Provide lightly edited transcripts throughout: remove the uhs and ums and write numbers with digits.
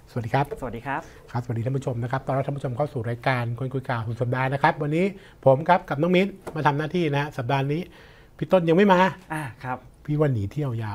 สวัสดีครับสวัสดีครับครับสวัสดีท่านผู้ชมนะครับตอนรับท่านผู้ชมเข้าสู่รายการคนคุยข่าวสุดสัปดาห์นะครับวันนี้ผมครับกับน้องมิ้นมาทำหน้าที่นะสัปดาห์นี้พี่ต้นยังไม่มาครับพี่วันหนีเที่ยวยาว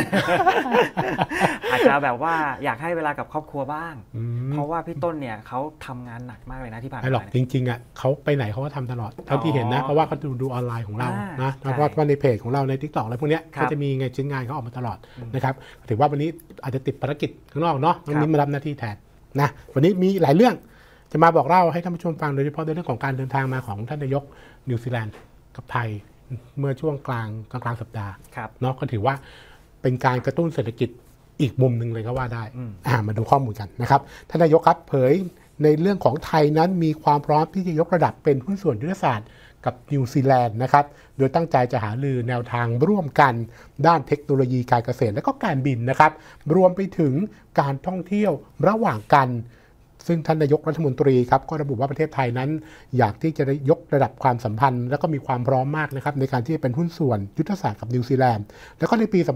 อาจจะแบบว่าอยากให้เวลากับครอบครัวบ้างเพราะว่าพี่ต้นเนี่ยเขาทำงานหนักมากเลยนะที่ผ่านมาไม่หรอกจริงๆอ่ะเขาไปไหนเขาก็ทำตลอดเท่าที่เห็นนะเพราะว่าเขาดูออนไลน์ของเรานะแล้วก็ในเพจของเราใน TikTok อะไรพวกนี้เขาจะมีไงชิ้นงานเขาออกมาตลอดนะครับถือว่าวันนี้อาจจะติดภารกิจข้างนอกเนาะน้องมิ้นมารับหน้าที่แทนนะวันนี้มีหลายเรื่องจะมาบอกเล่าให้ท่านผู้ชมฟังโดยเฉพาะในเรื่องของการเดินทางมาของท่านนายกนิวซีแลนด์กับไทยเมื่อช่วงกลางสัปดาห์เนาะก็ถือว่าเป็นการกระตุ้นเศรษฐกิจอีกมุมหนึ่งเลยก็ว่าได้มาดูข้อมูลกันนะครับท่านนายกครับเผยในเรื่องของไทยนั้นมีความพร้อมที่จะยกระดับเป็นหุ้นส่วนยุทธศาสตร์กับนิวซีแลนด์นะครับโดยตั้งใจจะหารือแนวทางร่วมกันด้านเทคโนโลยีการเกษตรและก็การบินนะครับรวมไปถึงการท่องเที่ยวระหว่างกันซึ่งท่านนายกรัฐมนตรีครับก็ระบุว่าประเทศไทยนั้นอยากที่จะยกระดับความสัมพันธ์และก็มีความพร้อมมากนะครับในการที่จะเป็นหุ้นส่วนยุทธศาสตร์กับนิวซีแลนด์แล้วก็ในปี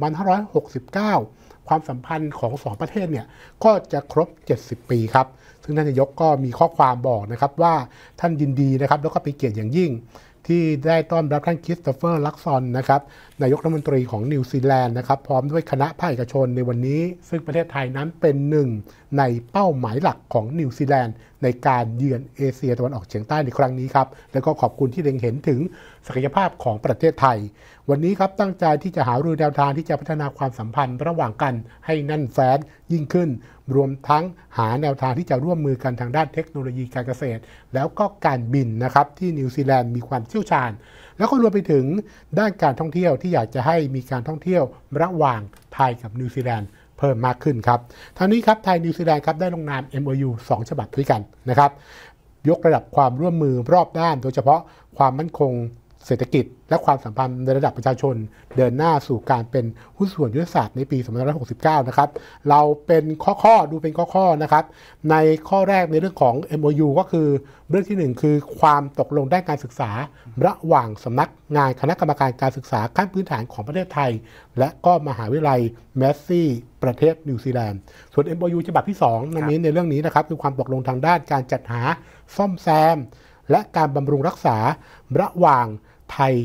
2569 ความสัมพันธ์ของ2ประเทศเนี่ยก็จะครบ 70 ปีครับซึ่งท่านนายกก็มีข้อความบอกนะครับว่าท่านยินดีนะครับแล้วก็เป็นเกียรติอย่างยิ่งที่ได้ต้อนรับท่านคริสโตเฟอร์ลักซอนนะครับนายกรัฐมนตรีของนิวซีแลนด์นะครับพร้อมด้วยคณะภาคเอกชนในวันนี้ซึ่งประเทศไทยนั้นเป็นหนึ่งในเป้าหมายหลักของนิวซีแลนด์ในการเยือนเอเชียตะวันออกเฉียงใต้ในครั้งนี้ครับแล้วก็ขอบคุณที่เล็งเห็นถึงศักยภาพของประเทศไทยวันนี้ครับตั้งใจที่จะหารือแนวทางที่จะพัฒนาความสัมพันธ์ระหว่างกันให้แน่นแฟ้นยิ่งขึ้นรวมทั้งหาแนวทางที่จะร่วมมือกันทางด้านเทคโนโลยีการเกษตรแล้วก็การบินนะครับที่นิวซีแลนด์มีความเชี่ยวชาญแล้วก็รวมไปถึงด้านการท่องเที่ยวที่อยากจะให้มีการท่องเที่ยวระหว่างไทยกับนิวซีแลนด์เพิ่มมากขึ้นครับทั้งนี้ครับไทยนิวซีแลนด์ครับได้ลงนาม MOU 2 ฉบับด้วยกันนะครับยกระดับความร่วมมือรอบด้านโดยเฉพาะความมั่นคงเศรษฐกิจและความสัมพันธ์ในระดับประชาชนเดินหน้าสู่การเป็นหุ้นส่วนยุทธศาสตร์ในปี 2569 นะครับเราเป็นข้อดูเป็นข้อนะครับในข้อแรกในเรื่องของ MOU ก็คือเรื่องที่1คือความตกลงด้านการศึกษาระหว่างสำนักงานคณะกรรมการการศึกษาขั้นพื้นฐานของประเทศไทยและก็มหาวิทยาลัยแมสซี่ประเทศนิวซีแลนด์ส่วน MOU ฉบับที่2ในเรื่องนี้นะครับคือความตกลงทางด้านการจัดหาซ่อมแซมและการบำรุงรักษาระหว่างไทย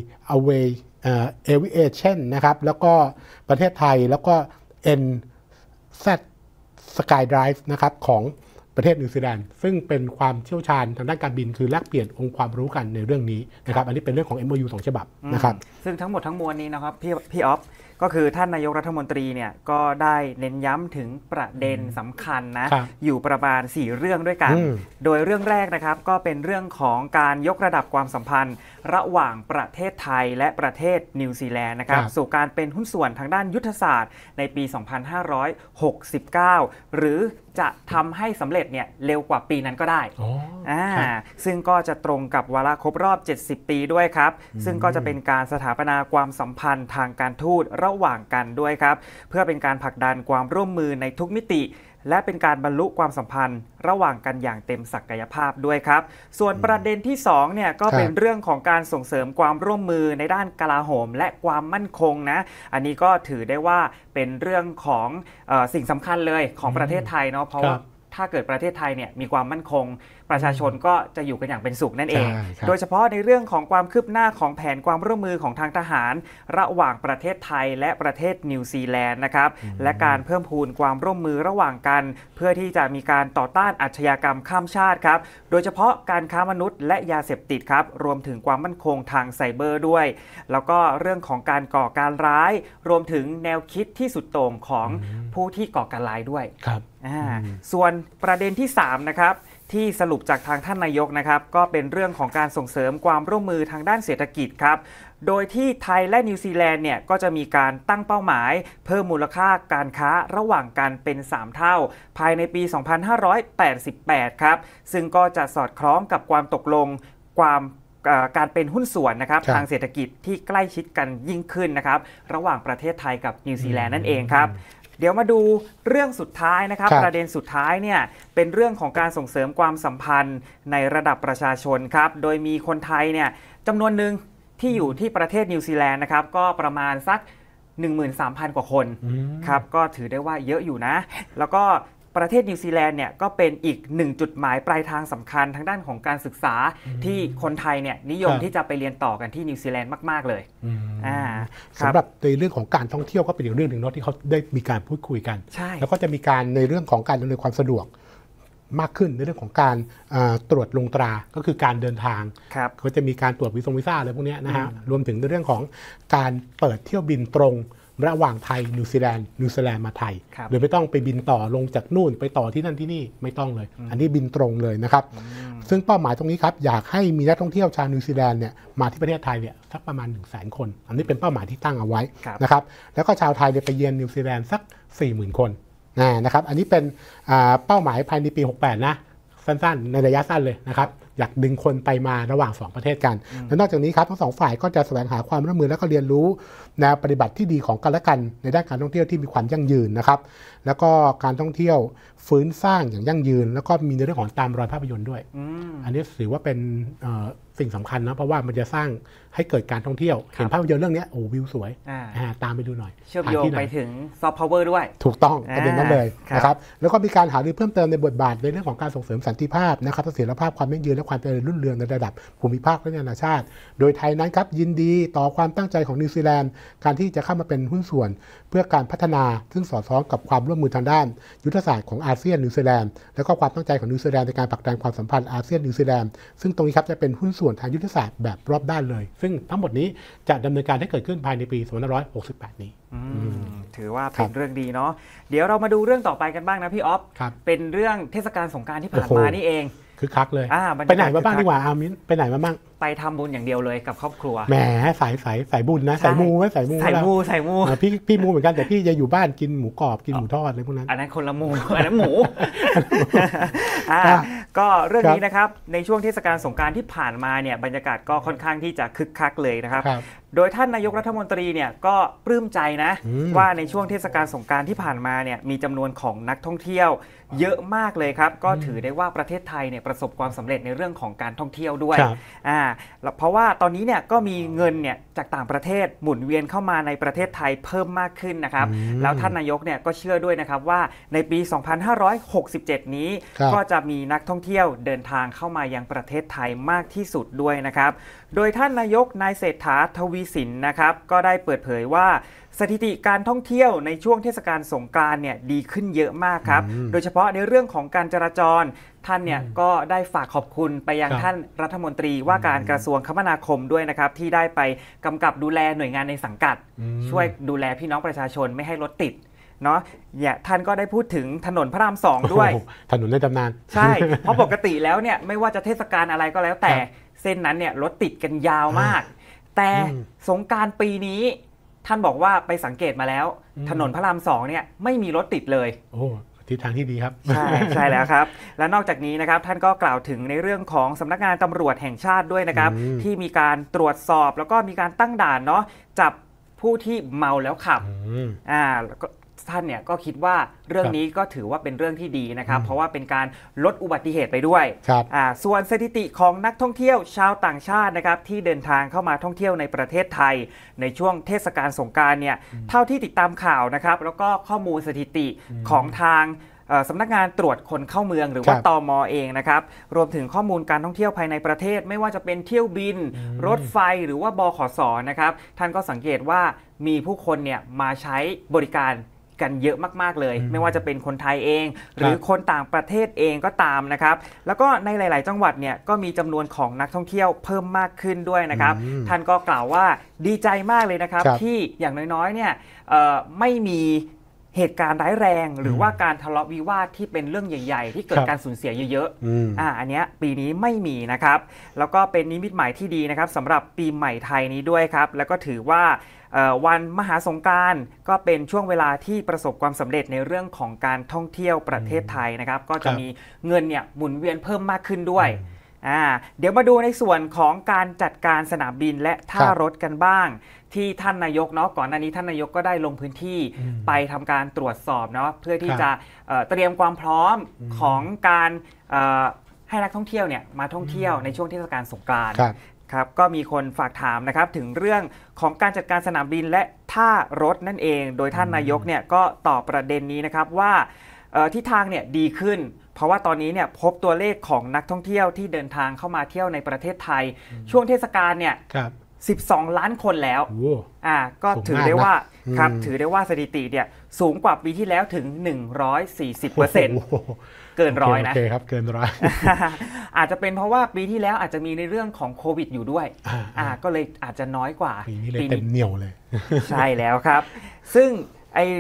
Aviation นะครับแล้วก็ประเทศไทยแล้วก็ NZ Skydrive นะครับของประเทศนิวซีแลนด์ซึ่งเป็นความเชี่ยวชาญทางด้านการบินคือแลกเปลี่ยนองค์ความรู้กันในเรื่องนี้นะครับอันนี้เป็นเรื่องของ MOU 2 ฉบับนะครับซึ่งทั้งหมดทั้งมวลนี้นะครับพี่ออฟก็คือท่านนายกรัฐมนตรีเนี่ยก็ได้เน้นย้ำถึงประเด็นสำคัญนะอยู่ประมาณ4เรื่องด้วยกันโดยเรื่องแรกนะครับก็เป็นเรื่องของการยกระดับความสัมพันธ์ระหว่างประเทศไทยและประเทศนิวซีแลนด์นะครับสู่การเป็นหุ้นส่วนทางด้านยุทธศาสตร์ในปี 2569 หรือจะทำให้สำเร็จเนี่ยเร็วกว่าปีนั้นก็ได้ซึ่งก็จะตรงกับวาระครบรอบ70 ปีด้วยครับซึ่งก็จะเป็นการสถาปนาความสัมพันธ์ทางการทูตระหว่างกันด้วยครับเพื่อเป็นการผลักดันความร่วมมือในทุกมิติและเป็นการบรรลุความสัมพันธ์ระหว่างกันอย่างเต็มศักยภาพด้วยครับส่วนประเด็นที่2เนี่ยก็เป็นเรื่องของการส่งเสริมความร่วมมือในด้านกลาโหมและความมั่นคงนะอันนี้ก็ถือได้ว่าเป็นเรื่องของสิ่งสำคัญเลยของประเทศไทยเนาะเพราะว่าถ้าเกิดประเทศไทยเนี่ยมีความมั่นคงประชาชนก็จะอยู่กันอย่างเป็นสุขนั่นเองโดยเฉพาะในเรื่องของความคืบหน้าของแผนความร่วมมือของทางทหารระหว่างประเทศไทยและประเทศนิวซีแลนด์นะครับและการเพิ่มพูนความร่วมมือระหว่างกันเพื่อที่จะมีการต่อต้านอาชญากรรมข้ามชาติครับโดยเฉพาะการค้ามนุษย์และยาเสพติดครับรวมถึงความมั่นคงทางไซเบอร์ด้วยแล้วก็เรื่องของการก่อการร้ายรวมถึงแนวคิดที่สุดโต่งของผู้ที่ก่อการร้ายด้วยส่วนประเด็นที่3นะครับที่สรุปจากทางท่านนายกนะครับก็เป็นเรื่องของการส่งเสริมความร่วมมือทางด้านเศรษฐกิจครับโดยที่ไทยและนิวซีแลนด์เนี่ยก็จะมีการตั้งเป้าหมายเพิ่มมูลค่าการค้าระหว่างกันเป็น3เท่าภายในปี 2588 ครับซึ่งก็จะสอดคล้องกับความตกลงการเป็นหุ้นส่วนนะครับทางเศรษฐกิจที่ใกล้ชิดกันยิ่งขึ้นนะครับระหว่างประเทศไทยกับนิวซีแลนด์นั่นเองครับเดี๋ยวมาดูเรื่องสุดท้ายนะครับประเด็นสุดท้ายเนี่ยเป็นเรื่องของการส่งเสริมความสัมพันธ์ในระดับประชาชนครับโดยมีคนไทยเนี่ยจำนวนหนึ่งที่อยู่ที่ประเทศนิวซีแลนด์นะครับก็ประมาณสัก 13,000 กว่าคนครับก็ถือได้ว่าเยอะอยู่นะแล้วก็ประเทศนิวซีแลนด์เนี่ยก็เป็นอีกหนึ่งจุดหมายปลายทางสำคัญทางด้านของการศึกษาที่คนไทยเนี่ยนิยมที่จะไปเรียนต่อกันที่นิวซีแลนด์มากๆเลยสำหรับในเรื่องของการท่องเที่ยวก็เป็นอีกเรื่องหนึ่งเนาะที่เขาได้มีการพูดคุยกันแล้วก็จะมีการในเรื่องของการดำเนินความสะดวกมากขึ้นในเรื่องของการตรวจลงตราก็คือการเดินทางก็จะมีการตรวจวีซ่าอะไรพวกนี้นะฮะรวมถึงในเรื่องของการเปิดเที่ยวบินตรงระหว่างไทยนิวซีแลนด์มาไทยโดยไม่ต้องไปบินต่อลงจากนู่นไปต่อที่นั่นที่นี่ไม่ต้องเลยอันนี้บินตรงเลยนะครับซึ่งเป้าหมายตรงนี้ครับอยากให้มีนักท่องเที่ยวชาวนิวซีแลนด์เนี่ยมาที่ประเทศไทยเนี่ยสักประมาณ 100,000 คนอันนี้เป็นเป้าหมายที่ตั้งเอาไว้นะครับแล้วก็ชาวไทยเนี่ยไปเยือนนิวซีแลนด์สัก 40,000 คนนะครับอันนี้เป็นเป้าหมายภายในปี 68 นะสั้นๆในระยะสั้นเลยนะครับอยากดึงคนไปมาระหว่าง2ประเทศกันและนอกจากนี้ครับทั้งสองฝ่ายก็จะแสวงหาความร่วมมือและก็เรียนรู้แนวปฏิบัติที่ดีของกันและกันในด้านการท่องเที่ยวที่มีความยั่งยืนนะครับแล้วก็การท่องเที่ยวฟื้นสร้างอย่างยั่งยืนแล้วก็มีในเรื่องของตามรอยภาพยนตร์ด้วยอันนี้ถือว่าเป็นสิ่งสำคัญนะเพราะว่ามันจะสร้างให้เกิดการท่องเที่ยวเห็นภาพยนตร์เรื่องนี้โอ้วิวสวยตามไปดูหน่อยเชื่อมโยงไปถึงซอฟต์พาวเวอร์ด้วยถูกต้องประเด็นนั้นเลยนะครับแล้วก็มีการหารือเพิ่มเติมในบทบาทในเรื่องของการส่งเสริมสันติภาพนะครับเสถียรภาพความยั่งยืนและความเจริญรุ่งเรืองในระดับภูมิภาคและนานาชาติโดยไทยนั้นครับยินดีต่อความตั้งใจของนิวซีแลนด์การที่จะเข้ามาเป็นหุ้นส่วนเพื่อการพัฒนาซึ่งสอดคล้องกับความร่วมมือทางด้านยุทธศาสตร์ของอาเซียนนิวซีแลนด์และก็ความตั้งใจของนิวซีแลนด์ในการผลักดันความสัมพันธ์อาเซียนนิวซีแลนด์ซึ่งตรงนี้ครับจะเป็นหุ้นส่วนทางยุทธศาสตร์แบบรอบด้านเลยซึ่งทั้งหมดนี้จะดำเนินการให้เกิดขึ้นภายในปี 2568 นี้ถือว่าเป็นเรื่องดีเนาะเดี๋ยวเรามาดูเรื่องต่อไปกันบ้างนะพี่อ๊อฟเป็นเรื่องเทศกาลสงกรานต์ที่ผ่านมานี่เองคือคักเลยไปไหนมาบ้างดีกว่าอามิ้นไปไหนมาบ้างไปทำบุญอย่างเดียวเลยกับครอบครัวแหมสายบุญนะสายมูไหมสายมูพี่มูเหมือนกันแต่พี่จะอยู่บ้านกินหมูกรอบกินหมูทอดอะไรพวกนั้นอันนั้นคนละมูอันนั้นหมูก็เรื่องนี้นะครับในช่วงเทศกาลสงกรานต์ที่ผ่านมาเนี่ยบรรยากาศก็ค่อนข้างที่จะคึกคักเลยนะครับโดยท่านนายกรัฐมนตรีเนี่ยก็ปลื้มใจนะว่าในช่วงเทศกาลสงกรานต์ที่ผ่านมาเนี่ยมีจำนวนของนักท่องเที่ยวเยอะมากเลยครับก็ถือได้ว่าประเทศไทยเนี่ยประสบความสำเร็จในเรื่องของการท่องเที่ยวด้วยเพราะว่าตอนนี้เนี่ยก็มีเงินเนี่ยจากต่างประเทศหมุนเวียนเข้ามาในประเทศไทยเพิ่มมากขึ้นนะครับแล้วท่านนายกเนี่ยก็เชื่อด้วยนะครับว่าในปี 2567 นี้ก็จะมีนักท่องเที่ยวเดินทางเข้ามายังประเทศไทยมากที่สุดด้วยนะครับโดยท่านนายกนายเศรษฐาทวีสินนะครับก็ได้เปิดเผยว่าสถิติการท่องเที่ยวในช่วงเทศกาลสงกรานต์เนี่ยดีขึ้นเยอะมากครับโดยเฉพาะในเรื่องของการจราจรท่านเนี่ยก็ได้ฝากขอบคุณไปยังท่านรัฐมนตรีว่าการกระทรวงคมนาคมด้วยนะครับที่ได้ไปกำกับดูแลหน่วยงานในสังกัดช่วยดูแลพี่น้องประชาชนไม่ให้รถติดเนาะเนี่ยท่านก็ได้พูดถึงถนนพระราม2ด้วยถนนในตำนานใช่เพราะปกติแล้วเนี่ยไม่ว่าจะเทศกาลอะไรก็แล้วแต่เส้นนั้นเนี่ยรถติดกันยาวมากแต่สงกรานต์ปีนี้ท่านบอกว่าไปสังเกตมาแล้วถนนพระราม2เนี่ยไม่มีรถติดเลยโอ้ทิศทางที่ดีครับใช่แล้วครับและนอกจากนี้นะครับท่านก็กล่าวถึงในเรื่องของสำนักงานตำรวจแห่งชาติด้วยนะครับที่มีการตรวจสอบแล้วก็มีการตั้งด่านเนาะจับผู้ที่เมาแล้วขับแล้วก็ท่านเนี่ยก็คิดว่าเรื่องนี้ก็ถือว่าเป็นเรื่องที่ดีนะครับเพราะว่าเป็นการลดอุบัติเหตุไปด้วยส่วนสถิติของนักท่องเที่ยวชาวต่างชาตินะครับที่เดินทางเข้ามาท่องเที่ยวในประเทศไทยในช่วงเทศกาลสงกรานต์เนี่ยเท่าที่ติดตามข่าวนะครับแล้วก็ข้อมูลสถิติของทางสำนักงานตรวจคนเข้าเมืองหรือว่าตม.เองนะครับรวมถึงข้อมูลการท่องเที่ยวภายในประเทศไม่ว่าจะเป็นเที่ยวบินรถไฟหรือว่าบขส.นะครับท่านก็สังเกตว่ามีผู้คนเนี่ยมาใช้บริการกันเยอะมากๆเลยไม่ว่าจะเป็นคนไทยเองหรือคนต่างประเทศเองก็ตามนะครับแล้วก็ในหลายๆจังหวัดเนี่ยก็มีจำนวนของนักท่องเที่ยวเพิ่มมากขึ้นด้วยนะครับท่านก็กล่าวว่าดีใจมากเลยนะครับที่อย่างน้อยๆเนี่ยไม่มีเหตุการณ์ร้ายแรงหรือว่าการทะเลาะวิวาทที่เป็นเรื่องใหญ่ๆที่เกิดการสูญเสียเยอะๆอันนี้ปีนี้ไม่มีนะครับแล้วก็เป็นนิมิตหมายที่ดีนะครับสำหรับปีใหม่ไทยนี้ด้วยครับแล้วก็ถือว่าวันมหาสงกรานต์ก็เป็นช่วงเวลาที่ประสบความสำเร็จในเรื่องของการท่องเที่ยวประเทศไทยนะครับก็จะมีเงินเนี่ยหมุนเวียนเพิ่มมากขึ้นด้วยเดี๋ยวมาดูในส่วนของการจัดการสนามบินและท่ารถกันบ้างที่ท่านนายกเนาะก่อนหน้านี้ท่านนายกก็ได้ลงพื้นที่ไปทำการตรวจสอบเนาะเพื่อที่จะเตรียมความพร้อมของการให้นักท่องเที่ยวเนี่ยมาท่องเที่ยวในช่วงเทศกาลสงกรานต์ครับก็มีคนฝากถามนะครับถึงเรื่องของการจัดการสนามบินและท่ารถนั่นเองโดยท่านนายกเนี่ยก็ตอบประเด็นนี้นะครับว่าทิศทางเนี่ยดีขึ้นเพราะว่าตอนนี้เนี่ยพบตัวเลขของนักท่องเที่ยวที่เดินทางเข้ามาเที่ยวในประเทศไทยช่วงเทศกาลเนี่ย12 ล้านคนแล้วก็ถือได้ว่าครับถือได้ว่าสถิติเนี่ยสูงกว่าปีที่แล้วถึง 140%เกินร้อยนะโอเคครับเกินร้อยอาจจะเป็นเพราะว่าปีที่แล้วอาจจะมีในเรื่องของโควิดอยู่ด้วยก็เลยอาจจะน้อยกว่าปีนี้เลยเต็มเหนียวเลยใช่แล้วครับซึ่งไอ้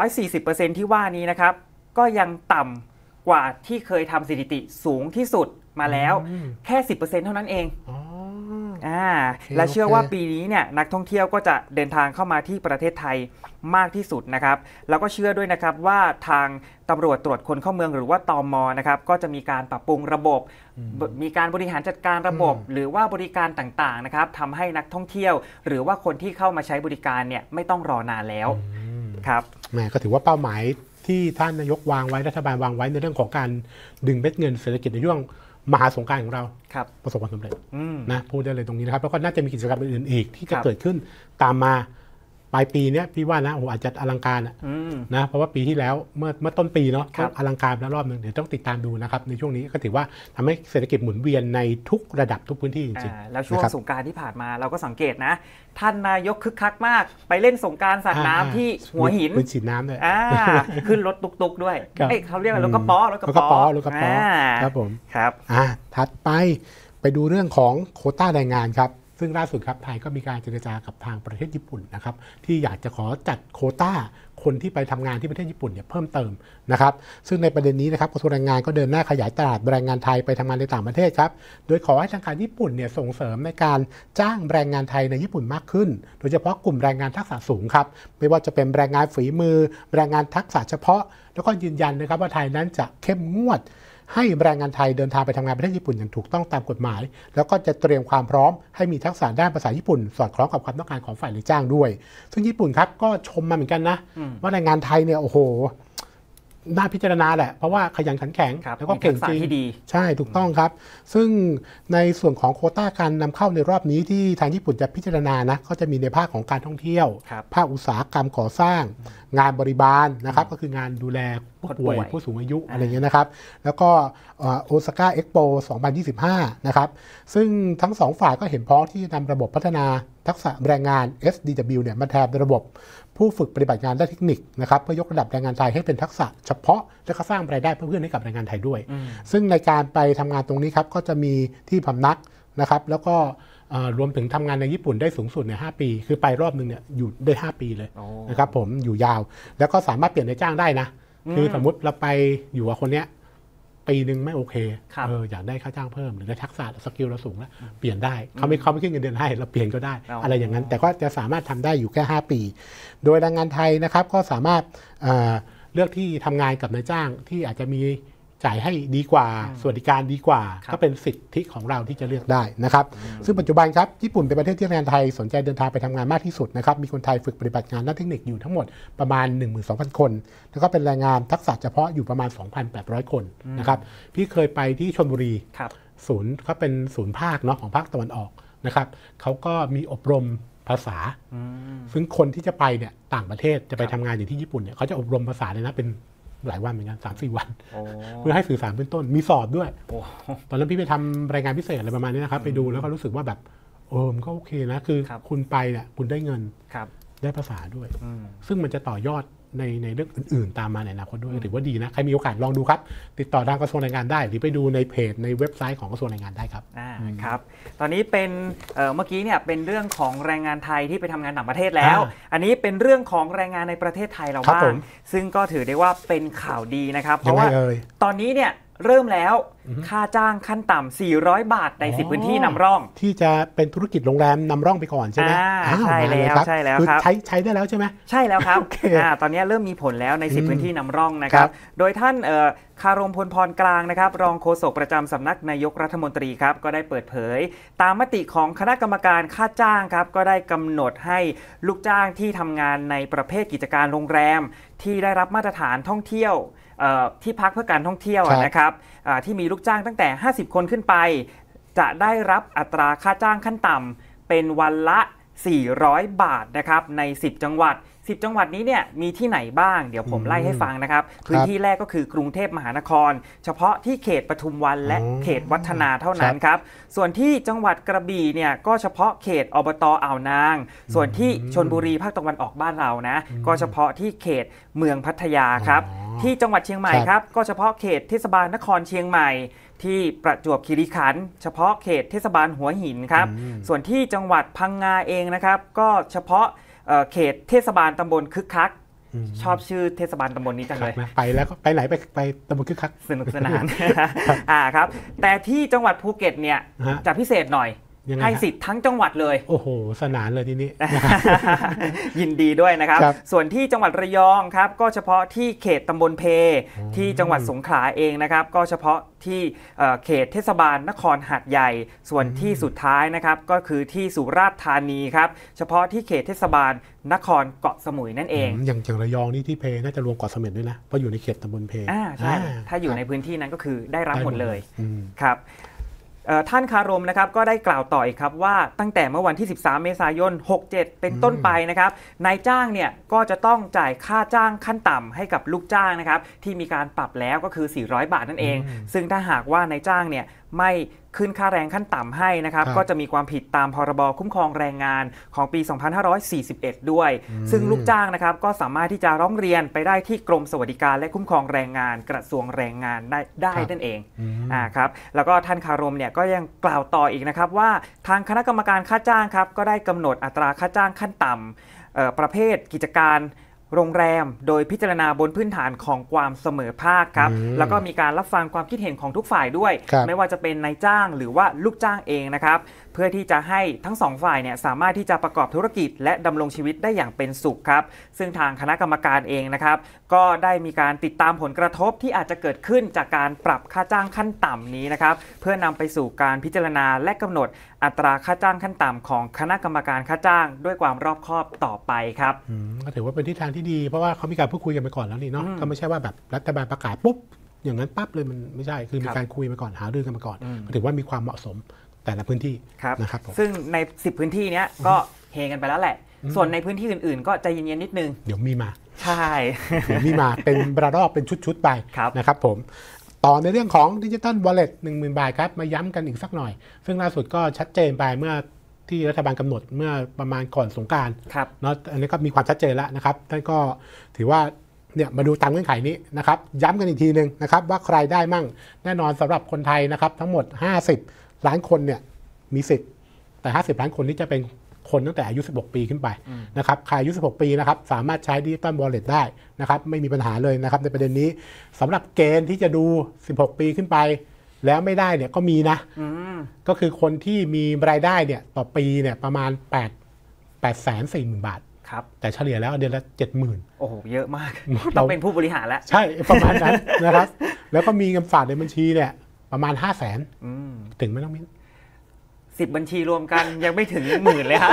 140%ที่ว่านี้นะครับก็ยังต่ำกว่าที่เคยทำสถิติสูงที่สุดมาแล้วแค่ 10% เท่านั้นเองและเชื่อว่าปีนี้เนี่ยนักท่องเที่ยวก็จะเดินทางเข้ามาที่ประเทศไทยมากที่สุดนะครับแล้วก็เชื่อด้วยนะครับว่าทางตำรวจตรวจคนเข้าเมืองหรือว่าตม.นะครับก็จะมีการปรับปรุงระบบมีการบริหารจัดการระบบหรือว่าบริการต่างๆนะครับทำให้นักท่องเที่ยวหรือว่าคนที่เข้ามาใช้บริการเนี่ยไม่ต้องรอนานแล้วครับแหมก็ถือว่าเป้าหมายที่ท่านนายกวางไว้รัฐบาลวางไว้ในเรื่องของการดึงเม็ดเงินเศรษฐกิจในช่วงมหาสงกรานต์ของเราประสบความสำเร็จนะพูดได้เลยตรงนี้นะครับแล้วก็น่าจะมีกิจกรรมอื่นๆอีกที่จะเกิดขึ้นตามมาปลายปีนี้พี่ว่านะโอ้อาจจะอลังการนะเพราะว่าปีที่แล้วเมื่อต้นปีเนาะอลังการแล้วรอบนึงเดี๋ยวต้องติดตามดูนะครับในช่วงนี้ก็ถือว่าทำให้เศรษฐกิจหมุนเวียนในทุกระดับทุกพื้นที่จริงๆแล้วช่วงสงกรานต์ที่ผ่านมาเราก็สังเกตนะท่านนายกคึกคักมากไปเล่นสงกรานต์สาดน้ำที่หัวหินฉีดน้ำด้วยขึ้นรถตุกๆด้วยเขาเรียกรถกระป๋อครับผมครับถัดไปดูเรื่องของโควต้าแรงงานครับซึ่งล่าสุดครับไทยก็มีการเจรจากับทางประเทศญี่ปุ่นนะครับที่อยากจะขอจัดโควต้าคนที่ไปทำงานที่ประเทศญี่ปุ่นเนี่ยเพิ่มเติมนะครับซึ่งในประเด็นนี้นะครับกระทรวงแรงงานก็เดินหน้าขยายตลาดแรงงานไทยไปทำงานในต่างประเทศครับโดยขอให้ทางการญี่ปุ่นเนี่ยส่งเสริมในการจ้างแรงงานไทยในญี่ปุ่นมากขึ้นโดยเฉพาะกลุ่มแรงงานทักษะสูงครับไม่ว่าจะเป็นแรงงานฝีมือแรงงานทักษะเฉพาะแล้วก็ยืนยันนะครับว่าไทยนั้นจะเข้มงวดให้แรงงานไทยเดินทางไปทำงานประเทศญี่ปุ่นอย่างถูกต้องตามกฎหมายแล้วก็จะเตรียมความพร้อมให้มีทักษะด้านภาษาญี่ปุ่นสอดคล้องกับความต้องการของฝ่ายนายจ้างด้วยซึ่งญี่ปุ่นครับก็ชมมาเหมือนกันนะว่าแรงงานไทยเนี่ยโอ้โหน่าพิจารณาแหละเพราะว่าขยันขันแข็งแล้วก็เก่งจริงใช่ถูกต้องครับซึ่งในส่วนของโควต้าการนำเข้าในรอบนี้ที่ทางญี่ปุ่นจะพิจารณานะก็จะมีในภาคของการท่องเที่ยวภาคอุตสาหกรรมก่อสร้างงานบริบาลนะครับก็คืองานดูแลผู้ป่วยผู้สูงอายุอะไรเงี้ยนะครับแล้วก็โอซาก้าเอ็กโป2025นะครับซึ่งทั้งสองฝ่ายก็เห็นพ้องที่นำระบบพัฒนาทักษะแรงงาน SDW เนี่ยมาแทนระบบผู้ฝึกปฏิบัติงานด้านเทคนิคนะครับเพื่อยกระดับแรงงานไทยให้เป็นทักษะเฉพาะและก็สร้างรายได้เพิ่มให้กับแรงงานไทยด้วยซึ่งในการไปทำงานตรงนี้ครับก็จะมีที่พำนักนะครับแล้วก็รวมถึงทำงานในญี่ปุ่นได้สูงสุดใน5 ปีคือไปรอบนึงเนี่ยอยู่ได้5 ปีเลยนะครับผมอยู่ยาวแล้วก็สามารถเปลี่ยนนายจ้างได้นะคือสมมติเราไปอยู่กับคนเนี้ยปีนึงไม่โอเคอยากได้ค่าจ้างเพิ่มหรือได้ทักษะสกิลเราสูงแล้วเปลี่ยนได้เขาไม่ขึ้นเงินเดือนให้เราเปลี่ยนก็ได้อะไรอย่างนั้นแต่ก็จะสามารถทำได้อยู่แค่5 ปีโดยแรงงานไทยนะครับก็สามารถเลือกที่ทำงานกับนายจ้างที่อาจจะมีจ่ายให้ดีกว่าสวัสดิการดีกว่าก็เป็นสิทธิของเราที่จะเลือกได้นะครับซึ่งปัจจุบันครับญี่ปุ่นเป็นประเทศที่แรงงานไทยสนใจเดินทางไปทำงานมากที่สุดนะครับมีคนไทยฝึกปฏิบัติงานด้านเทคนิคอยู่ทั้งหมดประมาณ 12,000 คนแล้วก็เป็นแรงงานทักษะเฉพาะอยู่ประมาณ 2,800 คนนะครับพี่เคยไปที่ชลบุรีศูนย์เขาเป็นศูนย์ภาคเนาะของภาคตะวันออกนะครับเขาก็มีอบรมภาษาซึ่งคนที่จะไปเนี่ยต่างประเทศจะไปทำงานอยู่ที่ญี่ปุ่นเนี่ยเขาจะอบรมภาษาเลยนะเป็นหลายวันเหมือนกัน 3-4 วันเพื่อให้สื่อสารเบื้องต้นมีสอบด้วยตอนนั้นพี่ไปทำรายงานพิเศษอะไรประมาณนี้นะครับไปดูแล้วก็รู้สึกว่าแบบมันก็โอเคนะคือคุณไปเนี่ยคุณได้เงินได้ภาษาด้วยซึ่งมันจะต่อยอดในเรื่องอื่นๆตามมาในอนาคตด้วยถือว่าดีนะใครมีโอกาสลองดูครับติดต่อทางกระทรวงแรงงานได้หรือไปดูในเพจในเว็บไซต์ของกระทรวงแรงงานได้ครับครับตอนนี้เป็นเมื่อกี้เนี่ยเป็นเรื่องของแรงงานไทยที่ไปทำงานต่างประเทศแล้วอันนี้เป็นเรื่องของแรงงานในประเทศไทยเราบ้างซึ่งก็ถือได้ว่าเป็นข่าวดีนะครับเพราะว่าตอนนี้เนี่ยเริ่มแล้วค่าจ้างขั้นต่ำ400 บาทใน10 พื้นที่นำร่องที่จะเป็นธุรกิจโรงแรมนำร่องไปก่อนใช่ไหมใช่แล้วครับใช้ได้แล้วใช่ไหมใช่แล้วครับตอนนี้เริ่มมีผลแล้วใน10 พื้นที่นำร่องนะครับโดยท่านคารมพลพรกลางนะครับรองโฆษกประจำสำนักนายกรัฐมนตรีครับก็ได้เปิดเผยตามมติของคณะกรรมการค่าจ้างครับก็ได้กำหนดให้ลูกจ้างที่ทำงานในประเภทกิจการโรงแรมที่ได้รับมาตรฐานท่องเที่ยวที่พักเพื่อการท่องเที่ยวนะครับที่มีลูกจ้างตั้งแต่50 คนขึ้นไปจะได้รับอัตราค่าจ้างขั้นต่ำเป็นวันละ400 บาทนะครับใน10 จังหวัด 10 จังหวัดนี้เนี่ยมีที่ไหนบ้างเดี๋ยวผมไล่ให้ฟังนะครับพื้นที่แรกก็คือกรุงเทพมหานครเฉพาะที่เขตปทุมวันและเขตวัฒนาเท่านั้นครับส่วนที่จังหวัดกระบี่เนี่ยก็เฉพาะเขตอบต.อ่าวนางส่วนที่ชลบุรีภาคตะวันออกบ้านเรานะก็เฉพาะที่เขตเมืองพัทยาครับที่จังหวัดเชียงใหม่ครับก็เฉพาะเขตเทศบาลนครเชียงใหม่ที่ประจวบคีรีขันธ์เฉพาะเขตเทศบาลหัวหินครับส่วนที่จังหวัดพังงาเองนะครับก็เฉพาะเขตเทศบาลตำบลคึกคักชอบชื่อเทศบาลตำบลนี้จังเลยไปแล้วไปไหนไปตำบลคึกคักสนุกสนานครับแต่ที่จังหวัดภูเก็ตเนี่ยจะพิเศษหน่อยให้สิทธิ์ทั้งจังหวัดเลยโอ้โหสนานเลยทีนี้ยินดีด้วยนะครับส่วนที่จังหวัดระยองครับก็เฉพาะที่เขตตำบลเพที่จังหวัดสงขลาเองนะครับก็เฉพาะที่เขตเทศบาลนครหาดใหญ่ส่วนที่สุดท้ายนะครับก็คือที่สุราษฎร์ธานีครับเฉพาะที่เขตเทศบาลนครเกาะสมุยนั่นเองอย่างระยองนี่ที่เพน่าจะรวมเกาะเสม็ดด้วยนะเพราะอยู่ในเขตตำบลเพใช่ถ้าอยู่ในพื้นที่นั้นก็คือได้รับหมดเลยครับท่านคารมนะครับก็ได้กล่าวต่ออีกครับว่าตั้งแต่เมื่อวันที่13เมษายน67เป็นต้นไปนะครับนายจ้างเนี่ยก็จะต้องจ่ายค่าจ้างขั้นต่ำให้กับลูกจ้างนะครับที่มีการปรับแล้วก็คือ400 บาทนั่นเองซึ่งถ้าหากว่านายจ้างเนี่ยไม่ขึ้นค่าแรงขั้นต่ำให้นะครับก็จะมีความผิดตามพรบคุ้มครองแรงงานของปี 2541 ด้วยซึ่งลูกจ้างนะครับก็สามารถที่จะร้องเรียนไปได้ที่กรมสวัสดิการและคุ้มครองแรงงานกระทรวงแรงงานได้นั่นเองครับแล้วก็ท่านคารมเนี่ยก็ยังกล่าวต่ออีกนะครับว่าทางคณะกรรมการค่าจ้างครับก็ได้กำหนดอัตราค่าจ้างขั้นต่ำประเภทกิจการโรงแรมโดยพิจารณาบนพื้นฐานของความเสมอภาคครับแล้วก็มีการรับฟังความคิดเห็นของทุกฝ่ายด้วยไม่ว่าจะเป็นนายจ้างหรือว่าลูกจ้างเองนะครับเพื่อที่จะให้ทั้งสองฝ่ายเนี่ยสามารถที่จะประกอบธุรกิจและดำรงชีวิตได้อย่างเป็นสุขครับซึ่งทางคณะกรรมการเองนะครับก็ได้มีการติดตามผลกระทบที่อาจจะเกิดขึ้นจากการปรับค่าจ้างขั้นต่ำนี้นะครับเพื่อนำไปสู่การพิจารณาและกำหนดอัตราค่าจ้างขั้นต่ำของคณะกรรมการค่าจ้างด้วยความรอบคอบต่อไปครับก็ถือว่าเป็นทิศทางที่ดีเพราะว่าเขามีการพูดคุยกันไปก่อนแล้วนี่เนาะก็ไม่ใช่ว่าแบบรัฐบาลประกาศปุ๊บอย่างนั้นปั๊บเลยมันไม่ใช่คือมีการคุยมาก่อนหารือกันมาก่อนถือว่ามีความเหมาะสมแต่ละพื้นที่นะครับซึ่งใน10พื้นที่นี้ก็เฮกันไปแล้วแหละส่วนในพื้นที่อื่นๆก็ใจเย็นๆนิดนึงเดี๋ยวมีมาใช่เดี๋ยวมีมาเป็นระลอกเป็นชุดๆไปนะครับผมต่อในเรื่องของ Digital Wallet 10,000 บาทครับมาย้ำกันอีกสักหน่อยซึ่งล่าสุดก็ชัดเจนไปเมื่อที่รัฐบาลกำหนดเมื่อประมาณก่อนสงกรานต์เนาะอันนี้ก็มีความชัดเจนแล้วนะครับท่านก็ถือว่าเนี่ยมาดูตามเงื่อนไขนี้นะครับย้ำกันอีกทีนึงนะครับว่าใครได้มั่งแน่นอนสำหรับคนไทยนะครับทั้งหมด50ล้านคนเนี่ยมีสิทธิ์แต่50ล้านคนนี้จะเป็นคนตั้งแต่อายุ16ปีขึ้นไปนะครับใครอายุ16ปีนะครับสามารถใช้ Digital Wallet ได้นะครับไม่มีปัญหาเลยนะครับในประเด็นนี้สำหรับเกณฑ์ที่จะดู16ปีขึ้นไปแล้วไม่ได้เนี่ยก็มีนะก็คือคนที่มีรายได้เนี่ยต่อปีเนี่ยประมาณ840,000 บาทครับแต่เฉลี่ยแล้วเดือนละ 70,000 โอ้โหเยอะมากต้องเป็นผู้บริหารแล้วใช่ประมาณนั้นนะครับแล้วก็มีเงินฝากในบัญชีเนี่ยประมาณ 500,000 ถึงไม่ต้องมิ้น 10 บัญชีรวมกันยังไม่ถึง10,000เลยฮะ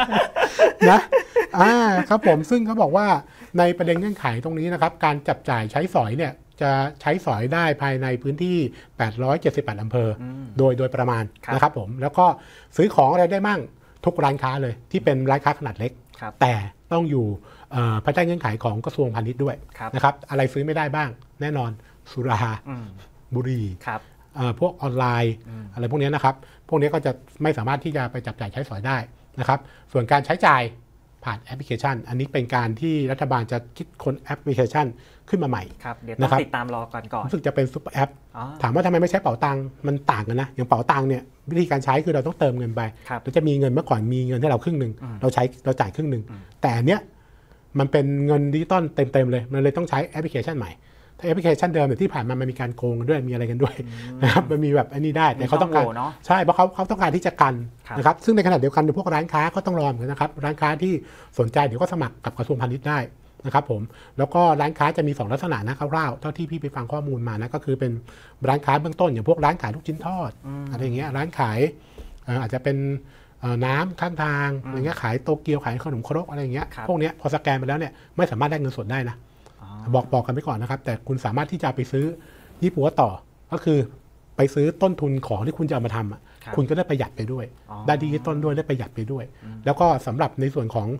นะครับผมซึ่งเขาบอกว่าในประเด็นเงื่อนไขตรงนี้นะครับการจับจ่ายใช้สอยเนี่ยจะใช้สอยได้ภายในพื้นที่878อำเภอโดยประมาณนะครับผมแล้วก็ซื้อของอะไรได้มั่งทุกร้านค้าเลยที่เป็นร้านค้าขนาดเล็กแต่ต้องอยู่ภายใต้เงื่อนไขของกระทรวงพาณิชย์ด้วยนะครับอะไรซื้อไม่ได้บ้างแน่นอนสุราบุหรี่พวกออนไลน์อะไรพวกนี้นะครับพวกนี้ก็จะไม่สามารถที่จะไปจับจ่ายใช้สอยได้นะครับส่วนการใช้จ่ายผ่านแอปพลิเคชันอันนี้เป็นการที่รัฐบาลจะคิดค้นแอปพลิเคชันขึ้นมาใหม่ครับเดี๋ยวต้องติดตามรอก่อนรู้สึกจะเป็นซุปเปอร์แอปถามว่าทำไมไม่ใช้เป๋าตังค์มันต่างกันนะอย่างเป๋าตังค์เนี่ยวิธีการใช้คือเราต้องเติมเงินไปเราจะมีเงินเมื่อก่อนมีเงินให้เราครึ่งนึงเราจ่ายครึ่งนึงแต่อันเนี้ยมันเป็นเงินดิจิตอลเต็มเลยมันเลยต้องใช้แอปพลิเคชันใหม่ถ้าแอปพลิเคชันเดิมเนี่ยที่ผ่านมามันมีการโกงกันด้วยมีอะไรกันด้วยนะครับมันมีแบบอันนี้ได้แต่เขาต้องการใช่เพราะเขาต้องการที่จะกันนะครับซึ่งในขณะเดียวกันพวกร้านค้าก็ต้องรอเหมือนกันนะครับร้านค้าที่สนใจเดี๋ยวก็สมัครกับกระทรวงพาณิชย์ได้นะครับผมแล้วก็ร้านค้าจะมี2ลักษณะนะคร่าวๆเท่าที่พี่ไปฟังข้อมูลมานะก็คือเป็นร้านค้าเบื้องต้นอย่างพวกร้านขายลูกชิ้นทอดอะไรอย่างเงี้ยร้านขายอาจจะเป็นน้ำข้างทางอะไรเงี้ยขายโตเกียวขายขนมครกอะไรอย่างเงี้ยพวกเนี้ยพอสแกนไปแล้วเนี่ยไม่สามารถได้เงินสดได้นะบอกกันไปก่อนนะครับแต่คุณสามารถที่จะไปซื้อยี่ปัวต่อก็คือไปซื้อต้นทุนของที่คุณจะเอามาทำคุณก็ได้ประหยัดไปด้วยได้ดิจิตอลด้วยได้ประหยัดไปด้วยแล้วก็สำหรับในส่วนของ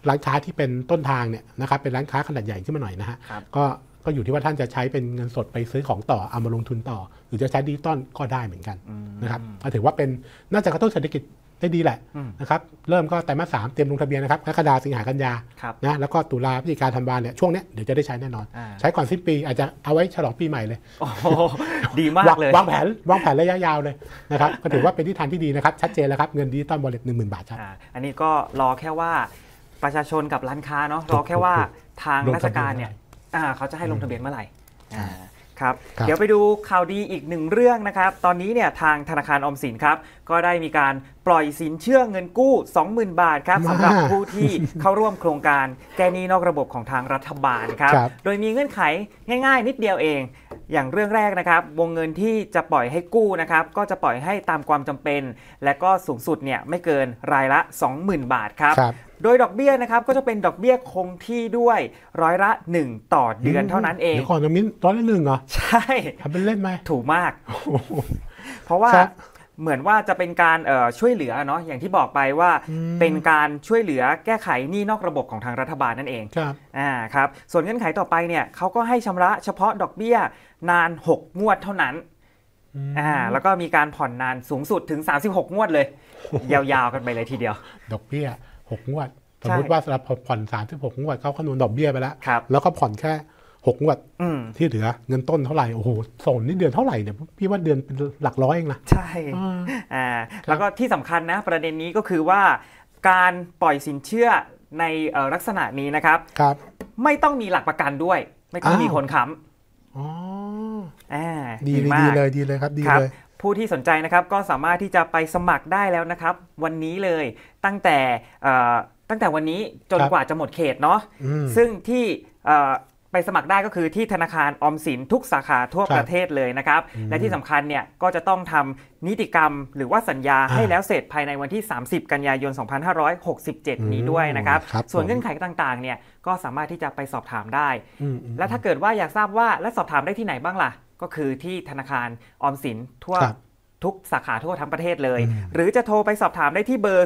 ร้านค้าที่เป็นต้นทางเนี่ยนะครับเป็นร้านค้าขนาดใหญ่ขึ้นมาหน่อยนะฮะก็อยู่ที่ว่าท่านจะใช้เป็นเงินสดไปซื้อของต่อเอามาลงทุนต่อหรือจะใช้ดิจิตอลก็ได้เหมือนกันนะครับก็ถือว่าเป็นน่าจะกระตุ้นเศรษฐกิจได้ดีแหละนะครับเริ่มก็ไตรมาส 3เตรียมลงทะเบียนนะครับกรกฎาคมสิงหากันยานะแล้วก็ตุลาพฤศจิกาธันวาเนี่ยช่วงนี้เดี๋ยวจะได้ใช้แน่นอนใช้ก่อนสิ้นปีอาจจะเอาไว้ฉลองปีใหม่เลยดีมากเลยวางแผนระยะยาวเลยนะครับก็ถือว่าเป็นทิศทางที่ดีนะครับชัดเจนแล้วครับเงินดิจิตอลวอลเล็ต 10,000 บาทครับอันนี้ก็รอแค่ว่าประชาชนกับร้านค้าเนาะรอแค่ว่าทางราชการเนี่ยเขาจะให้ลงทะเบียนเมื่อไหร่ครับเดี๋ยวไปดูข่าวดีอีกหนึ่งเรื่องนะครับตอนนี้เนี่ยทางธนาคารออมสินครับก็ได้มีการปล่อยสินเชื่อเงินกู้ 20,000 บาทครับสำหรับผู้ที่เข้าร่วมโครงการแก้หนี้นอกระบบของทางรัฐบาลครับโดยมีเงื่อนไขง่ายๆนิดเดียวเองอย่างเรื่องแรกนะครับวงเงินที่จะปล่อยให้กู้นะครับก็จะปล่อยให้ตามความจำเป็นและก็สูงสุดเนี่ยไม่เกินรายละ 20,000 บาทครับโดยดอกเบี้ยนะครับก็จะเป็นดอกเบี้ยคงที่ด้วย1%ต่อเดือนเท่านั้นเองเดี๋ยวก่อนนะมิ้น1%เหรอใช่ทำเป็นเล่นไหมถูกมากเพราะว่าเหมือนว่าจะเป็นการช่วยเหลือเนาะอย่างที่บอกไปว่าเป็นการช่วยเหลือแก้ไขหนี้นอกระบบของทางรัฐบาลนั่นเองครับส่วนเงื่อนไขต่อไปเนี่ยเขาก็ให้ชำระเฉพาะดอกเบี้ยนาน6 งวดเท่านั้นแล้วก็มีการผ่อนนานสูงสุดถึง36 งวดเลยยาวๆกันไปเลยทีเดียวดอกเบี้ย6 งวดสมมติว่าสำหรับผ่อน36 งวดเขาคำนวณดอกเบี้ยไปแล้วแล้วก็ผ่อนแค่6 งวดที่เหลือเงินต้นเท่าไหร่โอ้โหส่งนี่เดือนเท่าไหร่เนี่ยพี่ว่าเดือนเป็นหลักร้อยเองนะใช่แล้วก็ที่สำคัญนะประเด็นนี้ก็คือว่าการปล่อยสินเชื่อในลักษณะนี้นะครับไม่ต้องมีหลักประกันด้วยไม่ต้องมีคนค้ำดีเลยครับดีเลยผู้ที่สนใจนะครับก็สามารถที่จะไปสมัครได้แล้วนะครับวันนี้เลยตั้งแต่วันนี้จนกว่าจะหมดเขตเนาะซึ่งที่ไปสมัครได้ก็คือที่ธนาคารออมสินทุกสาขาทั่วประเทศเลยนะครับและที่สำคัญเนี่ยก็จะต้องทำนิติกรรมหรือว่าสัญญาให้แล้วเสร็จภายในวันที่30 กันยายน 2567 นี้ด้วยนะครับส่วนเงื่อนไขต่างๆเนี่ยก็สามารถที่จะไปสอบถามได้และถ้าเกิดว่าอยากทราบว่าและสอบถามได้ที่ไหนบ้างล่ะก็คือที่ธนาคารออมสินทั่วทุกสาขาทั่วทั้งประเทศเลยหรือจะโทรไปสอบถามได้ที่เบอร์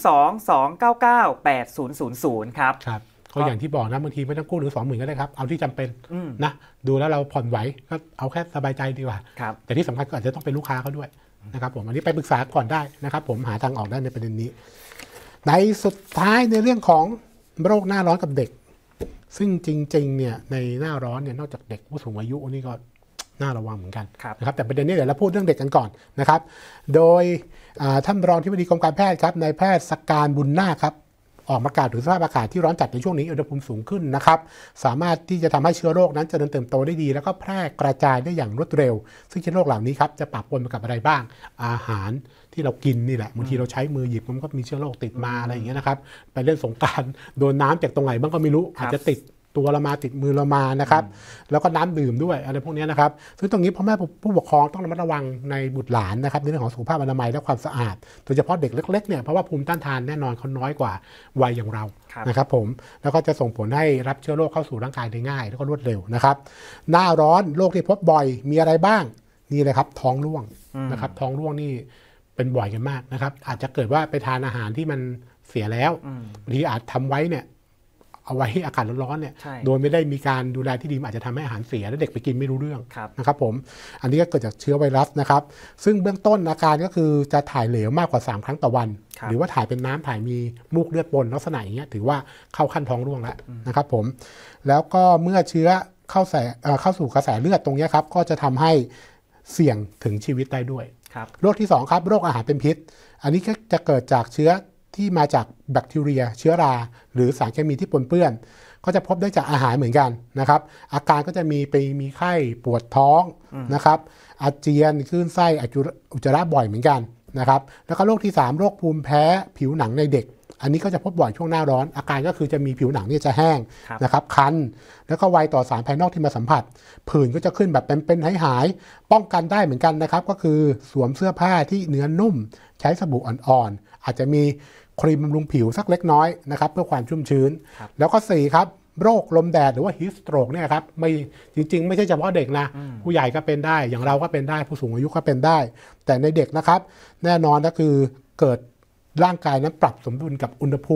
02-299-8000 ครับก็อย่างที่บอกนะบางทีไม่ต้องกู้ถึง 20,000 ก็ได้ครับเอาที่จำเป็นนะดูแล้วเราผ่อนไหวก็เอาแค่สบายใจดีกว่าแต่ที่สำคัญก็อาจจะต้องเป็นลูกค้าเขาด้วยนะครับผมอันนี้ไปปรึกษาก่อนได้นะครับผมหาทางออกได้ในประเด็นนี้ในสุดท้ายในเรื่องของโรคหน้าร้อนกับเด็กซึ่งจริงๆเนี่ยในหน้าร้อนเนี่ยนอกจากเด็กผู้สูงอายุนี่ก็น่าระวังเหมือนกันนะครับแต่ประเด็นนี้เดี๋ยวเราพูดเรื่องเด็กกันก่อนนะครับโดยท่านรองที่ปรึกษากรมการแพทย์ครับนายแพทย์สการบุญนาคครับออกประกาศถึงสภาพอากาศที่ร้อนจัดในช่วงนี้อุณหภูมิสูงขึ้นนะครับสามารถที่จะทำให้เชื้อโรคนั้นเจริญเติบโตได้ดีแล้วก็แพร่กระจายได้อย่างรวดเร็วซึ่งเชื้อโรคเหล่านี้ครับจะปะปนไปกับอะไรบ้างอาหารที่เรากินนี่แหละบางทีเราใช้มือหยิบมันก็มีเชื้อโรคติดมาอะไรอย่างเงี้ยนะครับไปเล่นสงกรานต์โดนน้ำจากตรงไหนบ้างก็ไม่รู้อาจจะติดตัวเรามาติดมือเรามานะครับแล้วก็น้ำดื่มด้วยอะไรพวกนี้นะครับซึ่งตรงนี้พ่อแม่ผู้ปกครองต้องระมัดระวังในบุตรหลานนะครับในเรื่องของสุขภาพอนามัยและความสะอาดโดยเฉพาะเด็กเล็กๆเนี่ยเพราะว่าภูมิต้านทานแน่นอนเขาน้อยกว่าวัยอย่างเรานะครับผมแล้วก็จะส่งผลให้รับเชื้อโรคเข้าสู่ร่างกายได้ง่ายแล้วก็รวดเร็วนะครับหน้าร้อนโรคที่พบบ่อยมีอะไรบ้างนี่เลยครับท้องร่วงนะครับท้องร่วงนี่เป็นบ่อยกันมากนะครับอาจจะเกิดว่าไปทานอาหารที่มันเสียแล้วบางทีอาจทำไว้เนี่ยเอาไว้อากาศร้อนๆเนี่ยโดยไม่ได้มีการดูแลที่ดีอาจจะทำให้อาหารเสียและเด็กไปกินไม่รู้เรื่องนะครับผมอันนี้ก็เกิดจากเชื้อไวรัสนะครับซึ่งเบื้องต้นอาการก็คือจะถ่ายเหลวมากกว่า3 ครั้งต่อวันหรือว่าถ่ายเป็นน้ำถ่ายมีมูกเลือดปนลักษณะอย่างเงี้ยถือว่าเข้าขั้นท้องร่วงแล้วนะครับผมแล้วก็เมื่อเชื้อเข้าสู่กระแสเลือดตรงนี้ครับก็จะทำให้เสี่ยงถึงชีวิตได้ด้วยโรคที่2ครับโรคอาหารเป็นพิษอันนี้ก็จะเกิดจากเชื้อที่มาจากแบคทีเรียเชื้อราหรือสารเคมีที่ปนเปื้อนก็จะพบได้จากอาหารเหมือนกันนะครับอาการก็จะมีไข้ปวดท้องนะครับอาเจียนคลื่นไส้อุจจาระบ่อยเหมือนกันนะครับแล้วก็โรคที่3โรคภูมิแพ้ผิวหนังในเด็กอันนี้ก็จะพบบ่อยช่วงหน้าร้อนอาการก็คือจะมีผิวหนังเนี่ยจะแห้งนะครับคันแล้วก็ไวต่อสารภายนอกที่มาสัมผัสผื่นก็จะขึ้นแบบเป็นหายป้องกันได้เหมือนกันนะครับก็คือสวมเสื้อผ้าที่เนื้อนุ่มใช้สบู่อ่อนๆอาจจะมีครีมบำรุงผิวสักเล็กน้อยนะครับเพื่อความชุ่มชื้นแล้วก็4ครับโรคลมแดดหรือว่าฮีทสโตรกเนี่ยครับไม่จริงๆไม่ใช่เฉพาะเด็กนะผู้ใหญ่ก็เป็นได้อย่างเราก็เป็นได้ผู้สูงอายุก็เป็นได้แต่ในเด็กนะครับแน่นอนก็คือเกิดร่างกายนั้นปรับสมดุลกับอุณหภูมิ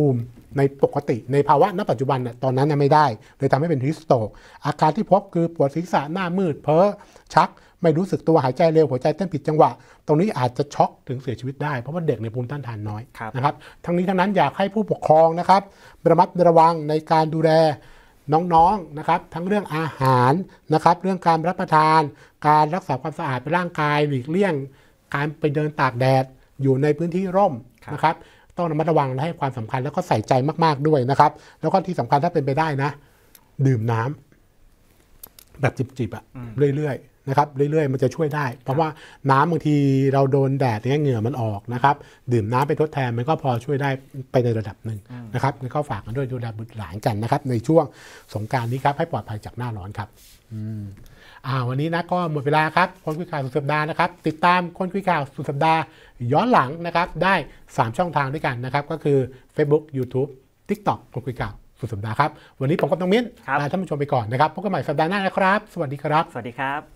ในปกติในภาวะณปัจจุบันตอนนั้นไม่ได้เลยทำให้เป็นฮิสโตรกอาการที่พบคือปวดศีรษะหน้ามืดเพ้อชักไม่รู้สึกตัวหายใจเร็วหัวใจเต้นผิดจังหวะตรงนี้อาจจะช็อกถึงเสียชีวิตได้เพราะว่าเด็กในภูมิต้านทานน้อยนะครับทั้งนี้ทั้งนั้นอยากให้ผู้ปกครองนะครับระมัดระวังในการดูแลน้องๆนะครับทั้งเรื่องอาหารนะครับเรื่องการรับประทานการรักษาความสะอาดในร่างกายหลีกเลี่ยงการไปเดินตากแดดอยู่ในพื้นที่ร่มนะครับต้องระมัดระวังและให้ความสำคัญแล้วก็ใส่ใจมากๆด้วยนะครับแล้วก็ที่สำคัญถ้าเป็นไปได้นะดื่มน้ำแบบจิบๆเรื่อยๆนะครับเรื่อยๆมันจะช่วยได้เพราะว่าน้ำบางทีเราโดนแดดเหงื่อมันออกนะครับดื่มน้ำไปทดแทนมันก็พอช่วยได้ไปในระดับหนึ่งนะครับงั้นก็ฝากกันด้วยดูแลบุตรหลานกันนะครับในช่วงสงกรานต์นี้ครับให้ปลอดภัยจากหน้าร้อนครับวันนี้นะก็หมดเวลาครับคนคุยข่าวสุดสัปดาห์นะครับติดตามคนคุยข่าวสุดสัปดาห์ย้อนหลังนะครับได้3ช่องทางด้วยกันนะครับก็คือ Facebook YouTube TikTok คนคุยข่าวสุดสัปดาห์ครับวันนี้ผมกับน้องมิ้นลาท่านผู้ชมไปก่อนนะครับพบกันใหม่สัปดาห์หน้านะครับสวัสดีครับสวัสดีครับ